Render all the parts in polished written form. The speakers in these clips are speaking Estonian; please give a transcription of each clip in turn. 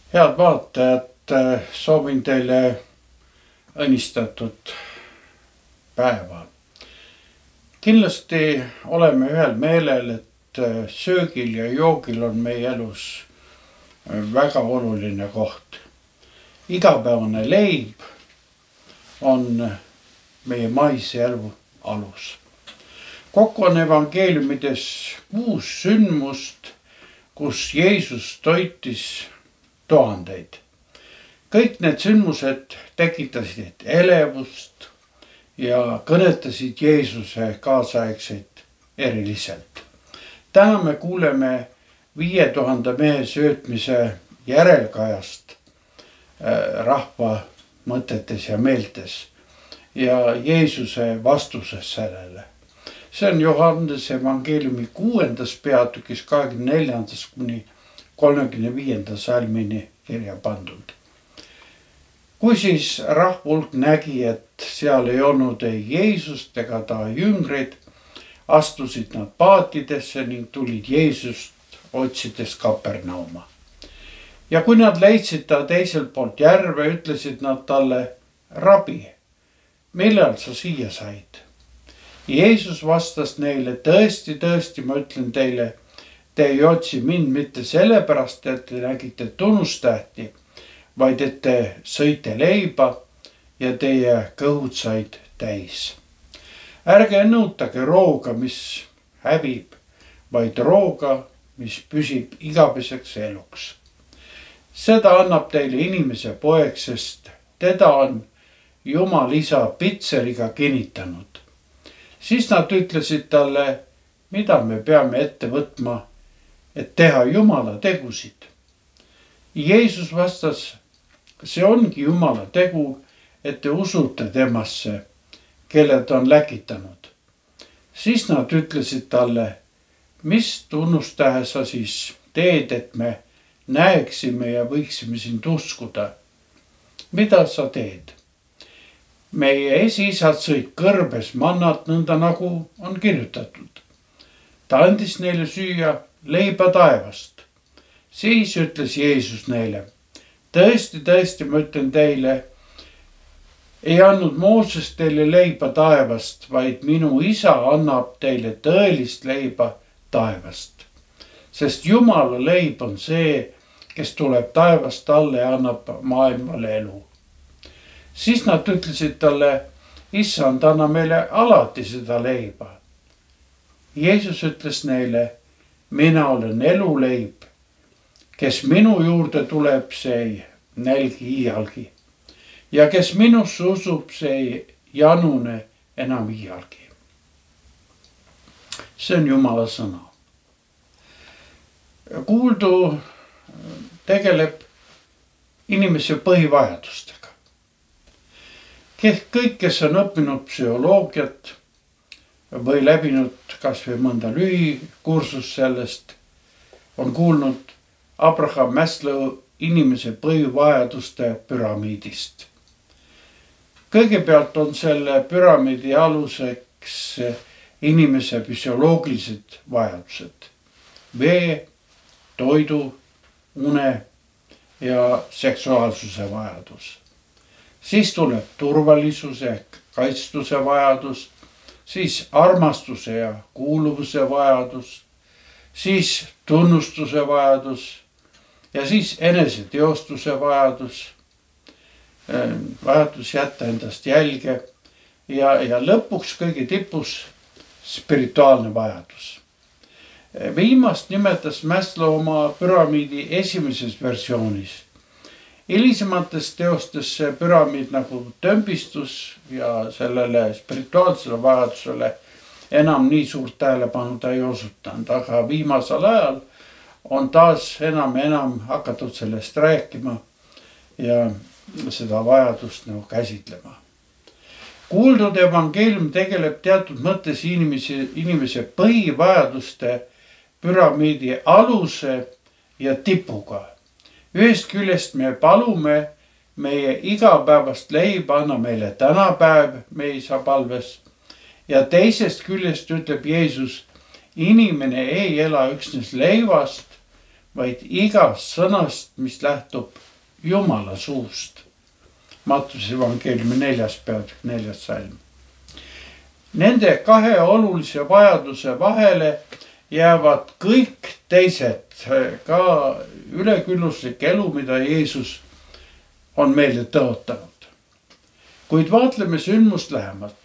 Head vaatajad, soovin teile õnnistatud päeva. Kindlasti oleme ühel meelel, et söögil ja joogil on meie elus väga oluline koht. Igapäevane leib on meie maise elu alus. Kokku on evangeeliumides 6 sündmust, kus Jeesus toitis tuhandeid. Kõik need sündmused tekitasid elevust ja kõnetasid Jeesuse kaasaegseid eriliselt. Täna me kuuleme 5000 mehe söötmise järelkajast rahva mõtetes ja meeltes ja Jeesuse vastuses sellele. See on Johannese evangeeliumi 6. peatükis 24. kuni 35. salmini kirja pandud. Kui siis rahvahulk nägi, et seal ei olnud ei Jeesust ega ta jüngreid, astusid nad paatidesse ning tulid Jeesust otsides Kapernauma. Ja kui nad leidsid ta teiselt poolt järve, ütlesid nad talle: Rabi, millal sa siia said? Jeesus vastas neile: tõesti, tõesti, ma ütlen teile, te ei otsi mind mitte sellepärast, et te nägite tunnustähti, vaid et te sõite leiba ja teie kõhud said täis. Ärge nõutage rooga, mis hävib, vaid rooga, mis püsib igaveseks eluks. Seda annab teile inimese poeg, sest teda on Jumal isa pitseriga kinnitanud. Siis nad ütlesid talle: mida me peame ette võtma, et teha Jumala tegusid? Jeesus vastas: see ongi Jumala tegu, et te usute temasse, kelle ta on läkitanud. Siis nad ütlesid talle: mis tunnustähe sa siis teed, et me näeksime ja võiksime sind uskuda? Mida sa teed? Meie esiisad sõid kõrbes mannat, nõnda nagu on kirjutatud. Ta andis neile süüa leiba taevast. Siis ütles Jeesus neile: tõesti, tõesti, ma ütlen teile, ei andnud Mooses teile leiba taevast, vaid minu isa annab teile tõelist leiba taevast. Sest Jumala leib on see, kes tuleb taevast alla ja annab maailmale elu. Siis nad ütlesid talle: issand, anna meile alati seda leiba. Jeesus ütles neile: mina olen eluleib. Kes minu juurde tuleb, see ei nälgi iialgi. Ja kes minusse usub, see ei janune enam iialgi. See on Jumala sõna. Kuuldu tegeleb inimese põhivajadustega. Kõik, kes on õppinud psühholoogiat või läbinud kas või mõnda lühikursust sellest, on kuulnud Abraham Maslow inimese põhivajaduste püramiidist. Kõigepealt on selle püramiidi aluseks inimese füsioloogilised vajadused: vee, toidu, une ja seksuaalsuse vajadus. Siis tuleb turvalisuse ehk kaitstuse vajadus, siis armastuse ja kuuluvuse vajadus, siis tunnustuse vajadus ja siis eneseteostuse vajadus, vajadus jätta endast jälge ja lõpuks kõige tipus spirituaalne vajadus. Viimast nimetas Maslow oma püramiidi esimeses versioonis. Hilisemates teostes see püramiid nagu tömbistus ja sellele spirituaalsele vajadusele enam nii suurt tähelepanu ta ei osutanud, aga viimasel ajal on taas enam ja enam hakatud sellest rääkima ja seda vajadust nagu käsitlema. Kuuldud evangeelium tegeleb teatud mõttes inimese põhivajaduste püramiidi aluse ja tipuga. Ühest küljest me palume meie igapäevast leiba, anna meile tänapäev meie isa palves. Ja teisest küljest ütleb Jeesus, inimene ei ela üksnes leivast, vaid igast sõnast, mis lähtub Jumala suust. Mattuse evangeeliumi 4. peatükk 4. salm. Nende kahe olulise vajaduse vahele jäävad kõik teised, ka ülekülluslik elu, mida Jeesus on meile tõotanud. Kuid vaatleme sündmust lähemalt.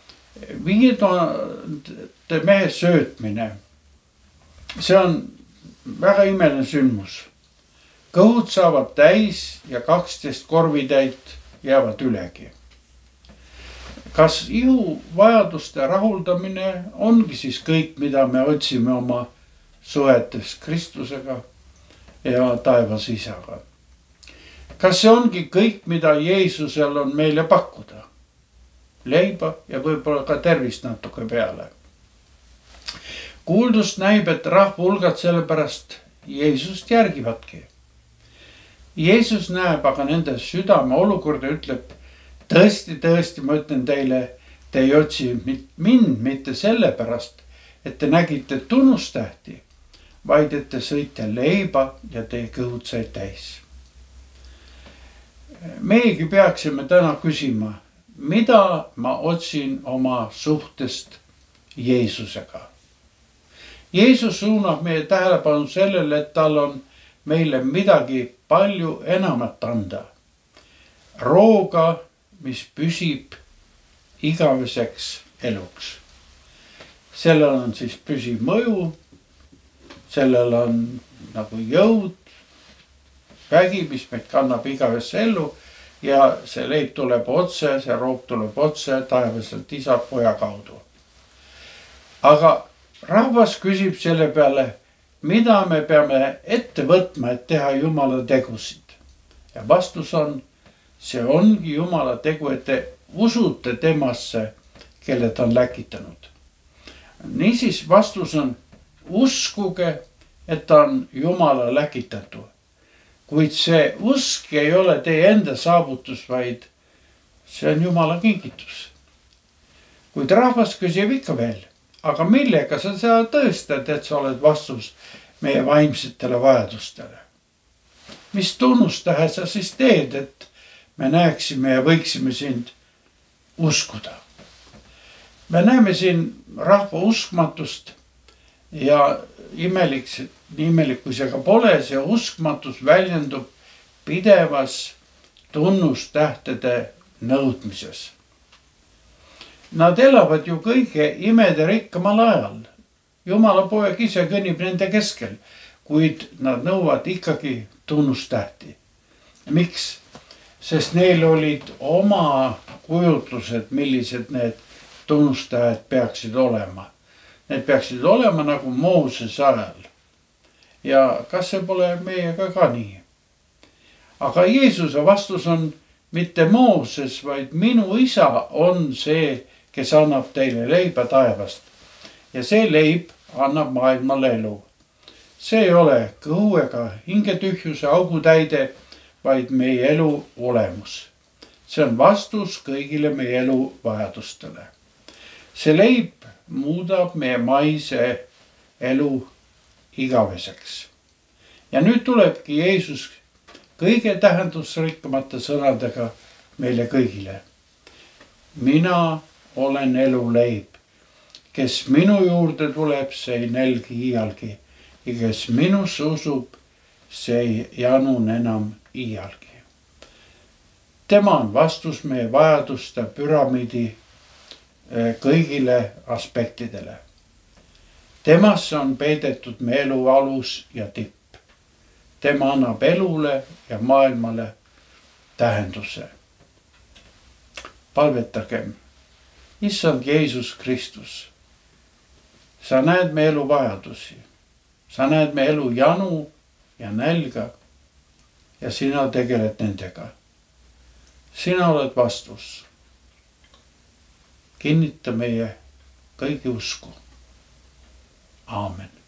5000 mehe söötmine. See on väga imeline sündmus. Kõhud saavad täis ja 12 korvitäit jäävad ülegi. Kas ihu vajaduste rahuldamine ongi siis kõik, mida me otsime oma suhetes Kristusega ja taevas isaga? Kas see ongi kõik, mida Jeesusel on meile pakkuda? Leiba ja võib-olla ka tervist natuke peale. Kuuldust näib, et rahvahulgad sellepärast Jeesust järgivadki. Jeesus näeb aga nende südame olukorda ja ütleb, tõesti, ma ütlen teile, te ei otsi mind mitte sellepärast, et te nägite tunnustähti, vaid et te sõite leiba ja teie kõhud said täis. Meiegi peaksime täna küsima, mida ma otsin oma suhtest Jeesusega. Jeesus suunab meie tähelepanu sellele, et tal on meile midagi palju enamat anda. Rooga, mis püsib igaveseks eluks. Sellel on siis püsiv mõju, sellel on nagu jõud, vägi, mis meid kannab igavesse ellu ja see leib tuleb otse, see roog tuleb otse taevaselt isa poja kaudu. Aga rahvas küsib selle peale, mida me peame ette võtma, et teha Jumala tegusid. Ja vastus on, see ongi Jumala tegu, et te usute temasse, kelle ta on läkitanud. Niisiis vastus on, uskuge, et ta on Jumala läkitatu. Kuid see usk ei ole teie enda saavutus, vaid see on Jumala kingitus. Kuid rahvas küsib ikka veel, aga millega sa tõestad, et sa oled vastus meie vaimsetele vajadustele? Mis tunnustähe sa siis teed, et me näeksime ja võiksime sind uskuda? Me näeme siin rahva uskmatust ja imelik, kui see ka pole, see uskmatus väljendub pidevas tunnustähtede nõudmises. Nad elavad ju kõige imede rikkamal ajal. Jumala poeg ise kõnnib nende keskel, kuid nad nõuavad ikkagi tunnustähti. Miks? Sest neil olid oma kujutlused, millised need tunnustähed peaksid olema. Need peaksid olema nagu Moosese ajal. Ja kas see pole meiega ka nii? Aga Jeesuse vastus on mitte Mooses, vaid minu isa on see, kes annab teile leiba taevast. Ja see leib annab maailmale elu. See ei ole kõhu ega hingetühjuse augutäide, vaid meie elu olemus. See on vastus kõigile meie elu vajadustele. See leib muudab meie maise elu igaveseks. Ja nüüd tulebki Jeesus kõige tähendusrikkamate sõnadega meile kõigile. Mina olen elu leib. Kes minu juurde tuleb, see ei nälgi iialgi. Ja kes minusse usub, see ei janun enam iialgi. Tema on vastus meie vajaduste püramiidi kõigile aspektidele. Temasse on peidetud meie elu alus ja tipp. Tema annab elule ja maailmale tähenduse. Palvetagem. Issand Jeesus Kristus, sa näed meie elu vajadusi. Sa näed meie elu janu ja nälga ja sina tegeled nendega. Sina oled vastus. Kinnita meie kõigi usku. Aamen.